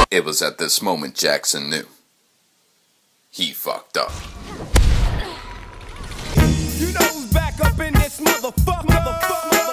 It was at this moment Jackson knew. He fucked up. You know who's back up in this motherfucker?